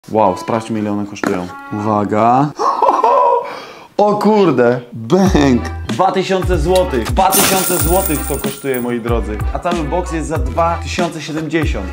Wow, sprawdźmy ile one kosztują. Uwaga. O kurde, bęk. 2000 zł. 2000 zł to kosztuje, moi drodzy. A cały box jest za 2070.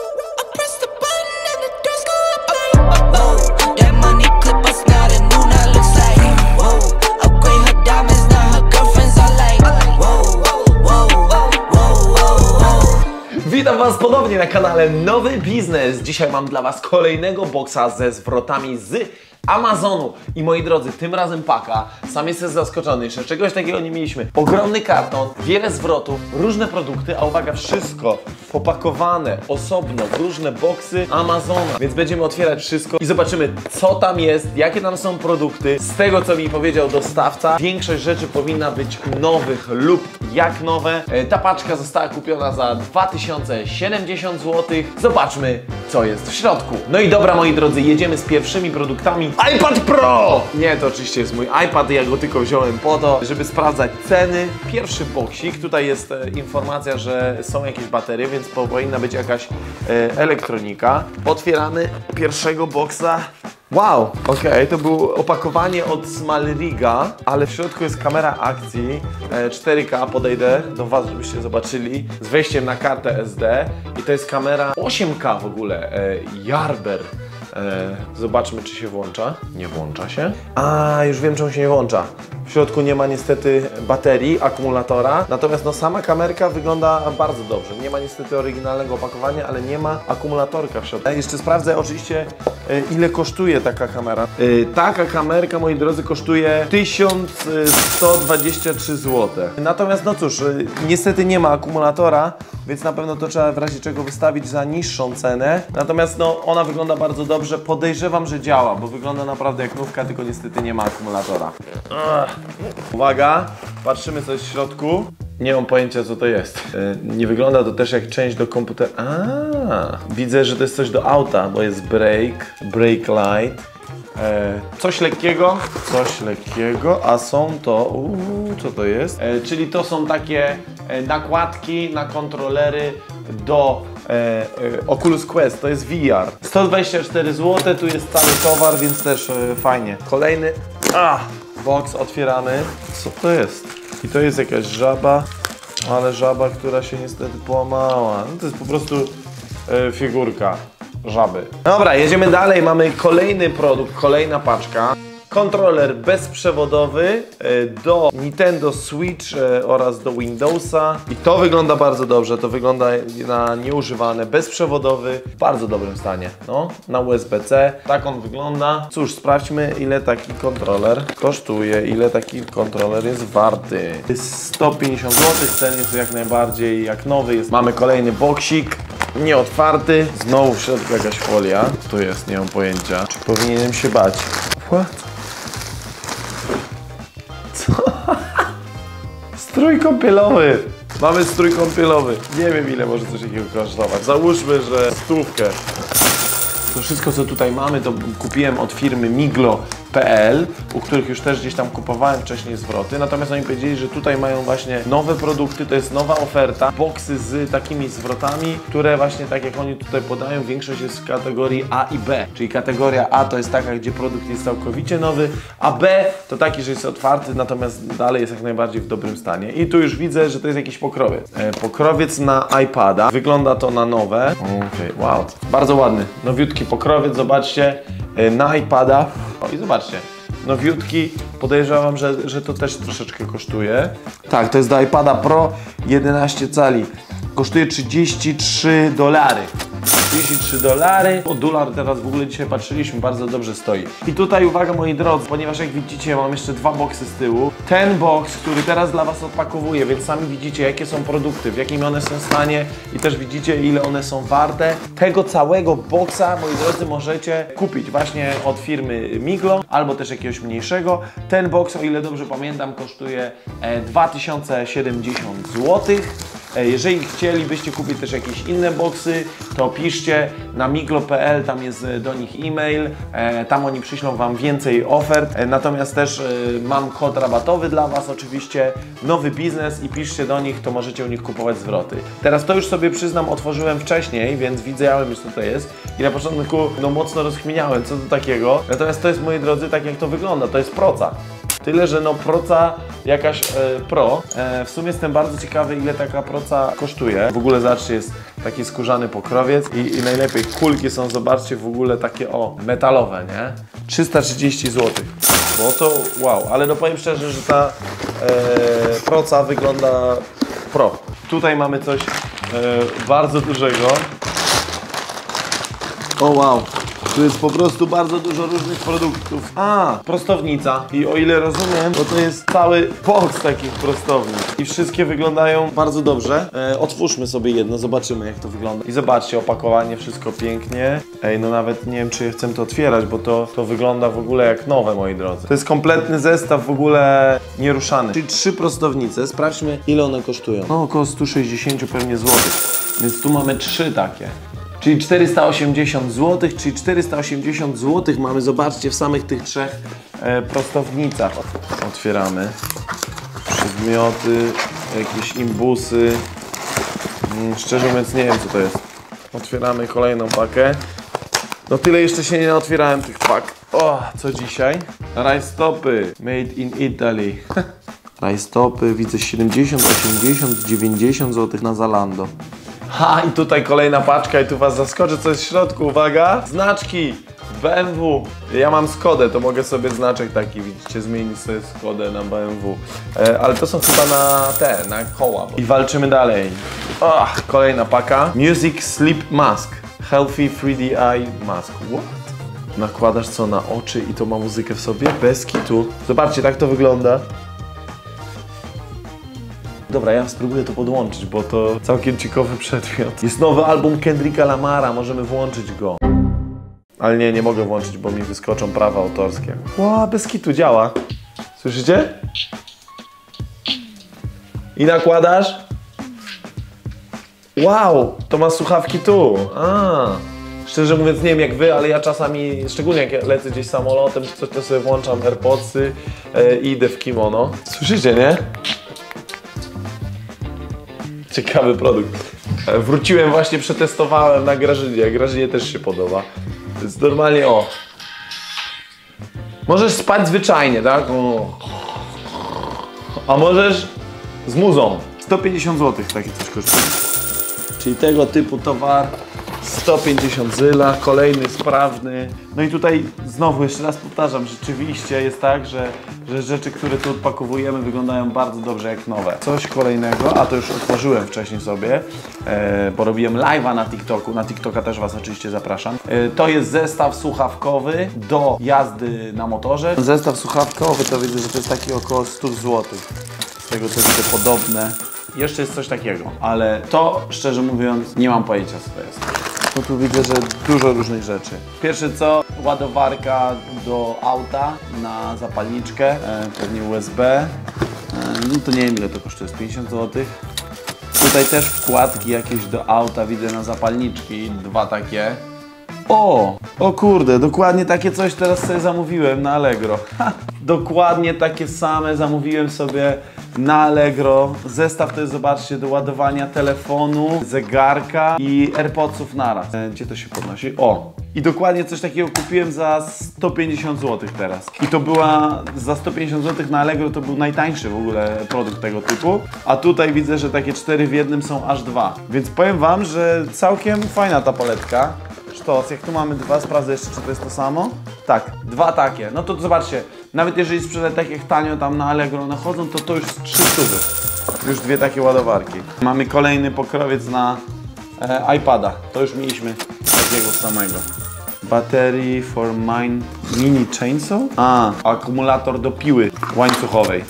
Witam Was ponownie na kanale Nowy Biznes. Dzisiaj mam dla Was kolejnego boxa ze zwrotami z Amazonu. I moi drodzy, tym razem paka. Sam jestem zaskoczony, jeszcze czegoś takiego nie mieliśmy. Ogromny karton, wiele zwrotów, różne produkty, a uwaga, wszystko popakowane osobno w różne boxy Amazona. Więc będziemy otwierać wszystko i zobaczymy, co tam jest, jakie tam są produkty. Z tego, co mi powiedział dostawca, większość rzeczy powinna być nowych lub jak nowe. Ta paczka została kupiona za 2070 zł. Zobaczmy, co jest w środku. No i dobra, moi drodzy, jedziemy z pierwszymi produktami. iPad Pro! Nie, to oczywiście jest mój iPad, ja go tylko wziąłem po to, żeby sprawdzać ceny. Pierwszy boksik, tutaj jest informacja, że są jakieś baterie, więc powinna być jakaś elektronika. Otwieramy pierwszego boksa. Wow, okej, to było opakowanie od Smalriga, ale w środku jest kamera akcji 4K, podejdę do Was, żebyście zobaczyli, z wejściem na kartę SD i to jest kamera 8K w ogóle, Jarber. Zobaczmy, czy się włącza. Nie włącza się. A, już wiem, czemu się nie włącza. W środku nie ma niestety baterii, akumulatora. Natomiast no, sama kamerka wygląda bardzo dobrze. Nie ma niestety oryginalnego opakowania, ale nie ma akumulatorka w środku. Jeszcze sprawdzę oczywiście, ile kosztuje taka kamera. Taka kamerka, moi drodzy, kosztuje 1123 zł. Natomiast no cóż, niestety nie ma akumulatora, więc na pewno to trzeba w razie czego wystawić za niższą cenę. Natomiast no, ona wygląda bardzo dobrze. Podejrzewam, że działa, bo wygląda naprawdę jak nówka, tylko niestety nie ma akumulatora. Uwaga, patrzymy co jest w środku. Nie mam pojęcia, co to jest. Nie wygląda to też jak część do komputera. Widzę, że to jest coś do auta, bo jest brake light. Coś lekkiego, a są to, co to jest? Czyli to są takie nakładki na kontrolery do Oculus Quest, to jest VR. 124 zł, tu jest cały towar, więc też fajnie. Kolejny box otwieramy. Co to jest? I to jest jakaś żaba, ale żaba, która się niestety połamała. No to jest po prostu figurka żaby. Dobra, jedziemy dalej. Mamy kolejny produkt, kolejna paczka. Kontroler bezprzewodowy do Nintendo Switch oraz do Windowsa. I to wygląda bardzo dobrze, to wygląda na nieużywane, bezprzewodowy, w bardzo dobrym stanie. No, na USB-C. Tak on wygląda. Cóż, sprawdźmy, ile taki kontroler kosztuje, ile taki kontroler jest warty. Jest 150 zł, ten jest jak najbardziej jak nowy jest. Mamy kolejny boksik. Nieotwarty. Znowu w środku jakaś folia. To jest, nie mam pojęcia. Czy powinienem się bać? What? Co? Strój kąpielowy. Mamy strój kąpielowy. Nie wiem, ile może coś takiego kosztować. Załóżmy, że 100. To wszystko, co tutaj mamy, to kupiłem od firmy Miglo.pl, u których już też gdzieś tam kupowałem wcześniej zwroty. Natomiast oni powiedzieli, że tutaj mają właśnie nowe produkty, to jest nowa oferta. Boksy z takimi zwrotami, które właśnie tak jak oni tutaj podają, większość jest w kategorii A i B. Czyli kategoria A to jest taka, gdzie produkt jest całkowicie nowy, a B to taki, że jest otwarty, natomiast dalej jest jak najbardziej w dobrym stanie. I tu już widzę, że to jest jakiś pokrowiec. Pokrowiec na iPada. Wygląda to na nowe. Okej, wow. Bardzo ładny, nowiutki pokrowiec, zobaczcie, na iPada. O i zobaczcie, nowiutki, podejrzewam, że to też troszeczkę kosztuje. Tak, to jest do iPada Pro 11 cali. Kosztuje $33. $33. O dolar teraz w ogóle dzisiaj patrzyliśmy, bardzo dobrze stoi. I tutaj uwaga, moi drodzy, ponieważ jak widzicie mam jeszcze dwa boksy z tyłu. Ten boks, który teraz dla Was odpakowuję, więc sami widzicie jakie są produkty, w jakim one są stanie i też widzicie ile one są warte. Tego całego boksa, moi drodzy, możecie kupić właśnie od firmy Miglo albo też jakiegoś mniejszego. Ten boks, o ile dobrze pamiętam, kosztuje 2070 zł. Jeżeli chcielibyście kupić też jakieś inne boksy, to piszcie na miglo.pl, tam jest do nich e-mail, tam oni przyślą Wam więcej ofert. Natomiast też mam kod rabatowy dla Was oczywiście, nowy biznes i piszcie do nich, to możecie u nich kupować zwroty. Teraz to już sobie przyznam, otworzyłem wcześniej, więc widziałem już co to jest i na początku no mocno rozkminiałem co to takiego. Natomiast to jest, moi drodzy, tak jak to wygląda, to jest proca. Tyle, że no proca jakaś pro. W sumie jestem bardzo ciekawy, ile taka proca kosztuje. W ogóle zobaczcie, jest taki skórzany pokrowiec i najlepiej kulki są, zobaczcie, w ogóle takie metalowe, nie? 330 zł. Bo to wow, ale no powiem szczerze, że ta proca wygląda pro. Tutaj mamy coś bardzo dużego. O wow. Tu jest po prostu bardzo dużo różnych produktów. Prostownica. I o ile rozumiem, to jest cały box takich prostownic. I wszystkie wyglądają bardzo dobrze. Otwórzmy sobie jedno, zobaczymy jak to wygląda. I zobaczcie, opakowanie, wszystko pięknie. Ej, no nawet nie wiem, czy chcę to otwierać, bo to wygląda w ogóle jak nowe, moi drodzy. To jest kompletny zestaw w ogóle nieruszany. Czyli 3 prostownice. Sprawdźmy, ile one kosztują. No około 160 pewnie złotych. Więc tu mamy 3 takie. Czyli 480 zł, czyli 480 zł mamy, zobaczcie, w samych tych 3 prostownicach. Otwieramy. Przedmioty, jakieś imbusy. Szczerze mówiąc nie wiem co to jest. Otwieramy kolejną pakę. No tyle jeszcze się nie otwierałem tych pak. O, co dzisiaj? Rajstopy made in Italy. Rajstopy, widzę 70, 80, 90 zł na Zalando. Ha, i tutaj kolejna paczka i tu Was zaskoczę, co jest w środku, uwaga! Znaczki BMW. Ja mam Skodę, to mogę sobie znaczek taki, widzicie, zmienić sobie Skodę na BMW. Ale to są chyba na koła. I walczymy dalej. Kolejna paka. Music Sleep Mask. Healthy 3D Eye Mask. What? Nakładasz co na oczy i to ma muzykę w sobie? Bez kitu. Zobaczcie, tak to wygląda. Dobra, ja spróbuję to podłączyć, bo to całkiem ciekawy przedmiot. Jest nowy album Kendricka Lamara, możemy włączyć go. Ale nie mogę włączyć, bo mi wyskoczą prawa autorskie. Ła, bez kitu działa. Słyszycie? I nakładasz. Wow, to ma słuchawki tu. Szczerze mówiąc nie wiem jak Wy, ale ja czasami, szczególnie jak lecę gdzieś samolotem czy coś, to sobie włączam AirPodsy i idę w kimono. Słyszycie, nie? Ciekawy produkt. Wróciłem właśnie, przetestowałem na Grażynie. Grażynie też się podoba. Więc normalnie możesz spać zwyczajnie, tak? A możesz z muzą. 150 zł takie coś kosztuje. Czyli tego typu towar. 150 zyla, kolejny sprawny. No i tutaj znowu jeszcze raz powtarzam, rzeczywiście jest tak, że rzeczy, które tu odpakowujemy, wyglądają bardzo dobrze jak nowe. Coś kolejnego, a to już otworzyłem wcześniej sobie, bo robiłem live'a na TikToku, na TikToka też Was oczywiście zapraszam. To jest zestaw słuchawkowy do jazdy na motorze. Zestaw słuchawkowy to widzę, że to jest taki około 100 zł. Z tego co widzę podobne. Jeszcze jest coś takiego, ale to szczerze mówiąc nie mam pojęcia co to jest. No tu widzę, że dużo różnych rzeczy. Pierwsze co, ładowarka do auta na zapalniczkę, pewnie USB. No to nie wiem ile to kosztuje, 50 zł. Tutaj też wkładki jakieś do auta widzę na zapalniczki, 2 takie. O kurde, dokładnie takie coś teraz sobie zamówiłem na Allegro. Dokładnie takie same zamówiłem sobie na Allegro. Zestaw to jest, zobaczcie, do ładowania telefonu, zegarka i AirPodsów naraz. Gdzie to się podnosi? I dokładnie coś takiego kupiłem za 150 zł teraz. I to była za 150 zł na Allegro, to był najtańszy w ogóle produkt tego typu. A tutaj widzę, że takie 4 w jednym są aż 2. Więc powiem Wam, że całkiem fajna ta paletka. Sztos, jak tu mamy 2, sprawdzę jeszcze, czy to jest to samo. Tak, 2 takie. No to zobaczcie, nawet jeżeli sprzedać tak jak tanio tam na Allegro nachodzą, to już 300. Już 2 takie ładowarki. Mamy kolejny pokrowiec na iPada. To już mieliśmy takiego samego. Battery for mine mini chainsaw? Akumulator do piły łańcuchowej.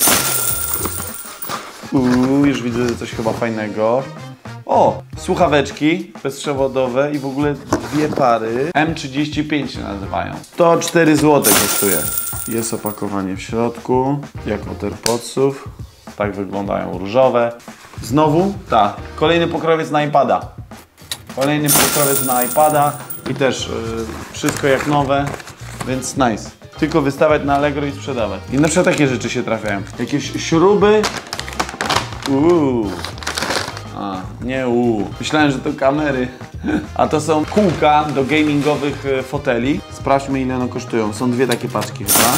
Już widzę, że coś chyba fajnego. Słuchaweczki bezprzewodowe i w ogóle 2 pary. M35 się nazywają. 104 zł kosztuje. Jest opakowanie w środku, jak od AirPodsów. Tak wyglądają różowe. Znowu? Tak. Kolejny pokrowiec na iPada. Kolejny pokrowiec na iPada i też wszystko jak nowe, więc nice. Tylko wystawiać na Allegro i sprzedawać. I na przykład takie rzeczy się trafiają. Jakieś śruby. Nie Myślałem, że to kamery. A to są kółka do gamingowych foteli. Sprawdźmy, ile one kosztują. Są dwie takie paczki chyba.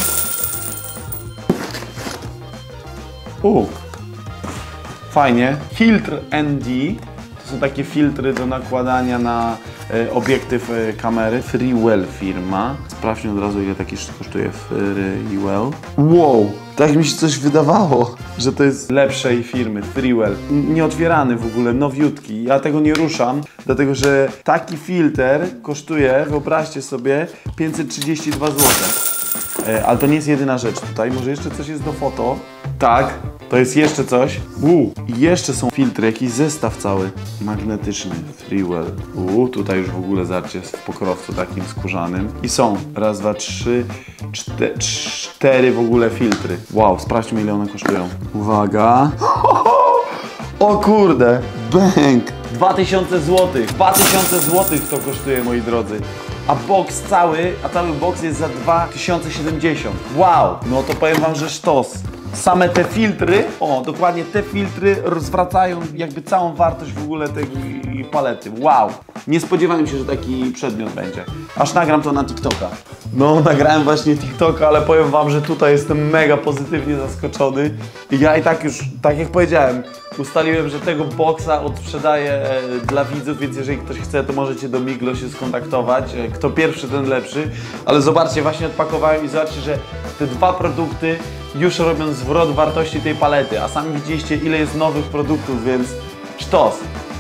Fajnie. Filtr ND. To są takie filtry do nakładania na obiektyw kamery. Freewell firma. Sprawdźmy od razu, ile taki kosztuje Freewell. Wow! Tak mi się coś wydawało, że to jest lepszej firmy, Freewell. Nieotwierany w ogóle, nowiutki. Ja tego nie ruszam, dlatego że taki filtr kosztuje, wyobraźcie sobie, 532 zł. Ale to nie jest jedyna rzecz tutaj. Może jeszcze coś jest do foto. Tak, to jest jeszcze coś. I jeszcze są filtry, jakiś zestaw cały magnetyczny, Freewell. Tutaj już w ogóle zobaczcie, jest w pokrowcu takim skórzanym. I są, raz, dwa, trzy, cztery w ogóle filtry. Wow, sprawdźmy, ile one kosztują. Uwaga. O kurde, bęk. 2000 zł. 2000 zł to kosztuje, moi drodzy. A cały box jest za 2070. Wow, no to powiem wam, że sztos. Same te filtry, dokładnie te filtry zwracają jakby całą wartość w ogóle tej palety. Wow! Nie spodziewałem się, że taki przedmiot będzie. Aż nagram to na TikToka. No, nagrałem właśnie TikToka, ale powiem wam, że tutaj jestem mega pozytywnie zaskoczony. I ja i tak już, tak jak powiedziałem, ustaliłem, że tego boxa odsprzedaję dla widzów, więc jeżeli ktoś chce, to możecie do Miglo się skontaktować. Kto pierwszy, ten lepszy. Ale zobaczcie, właśnie odpakowałem i zobaczcie, że te dwa produkty już robią zwrot wartości tej palety, a sami widzieliście, ile jest nowych produktów, więc sztos.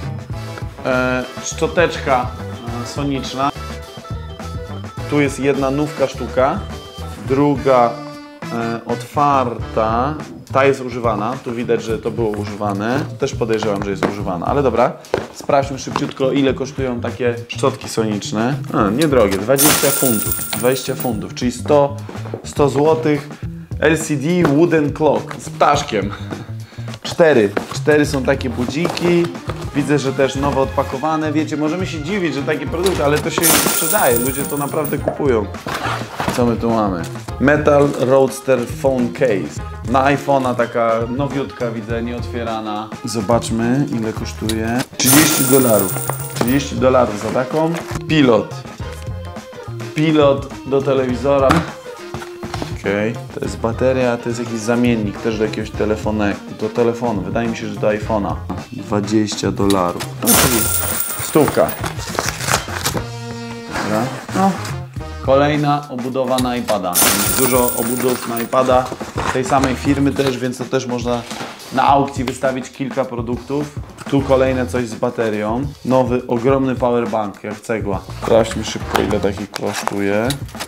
Szczoteczka soniczna. Tu jest jedna nówka sztuka, druga otwarta. Ta jest używana, tu widać, że to było używane. Też podejrzewam, że jest używana, ale dobra. Sprawdźmy szybciutko, ile kosztują takie szczotki soniczne. Niedrogie, 20 funtów. 20 funtów, czyli 100 zł. LCD Wooden Clock z ptaszkiem. Cztery są takie budziki. Widzę, że też nowo odpakowane. Wiecie, możemy się dziwić, że takie produkty, ale to się sprzedaje. Ludzie to naprawdę kupują. Co my tu mamy? Metal Roadster Phone Case. Na iPhone'a taka nowiutka, widzę, nieotwierana. Zobaczmy, ile kosztuje. $30. $30 za taką. Pilot do telewizora. To jest bateria, to jest jakiś zamiennik też do jakiegoś telefonu. Wydaje mi się, że do iPhone'a. $20. No, czyli 100. Dobra. No. Kolejna obudowa na iPada. Jest dużo obudów na iPada tej samej firmy też, więc to też można na aukcji wystawić kilka produktów. Tu kolejne coś z baterią. Nowy, ogromny powerbank, jak cegła. Sprawdźmy szybko, ile taki kosztuje.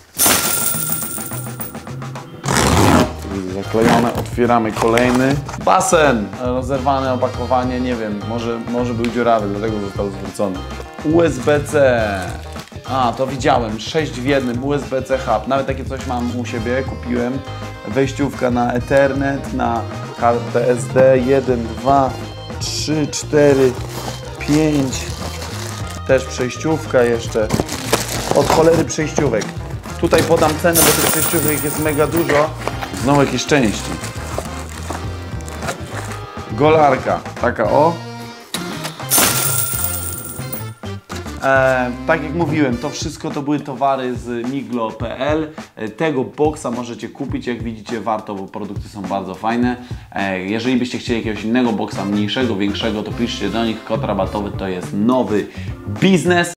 Zaklejone, otwieramy kolejny. Basen! Rozerwane opakowanie, nie wiem, może był dziurawy, dlatego został zwrócony. USB-C. To widziałem, 6 w jednym, USB-C hub. Nawet takie coś mam u siebie, kupiłem. Wejściówka na Ethernet, na kartę SD, 1, 2, 3, 4, 5. Też przejściówka jeszcze. Od cholery przejściówek. Tutaj podam cenę, bo tych przejściówek jest mega dużo. Znowu jakieś części. Golarka. Taka tak jak mówiłem, to wszystko to były towary z miglo.pl. Tego boxa możecie kupić, jak widzicie warto, bo produkty są bardzo fajne. Jeżeli byście chcieli jakiegoś innego boxa, mniejszego, większego, to piszcie do nich. Kod rabatowy to jest nowy biznes.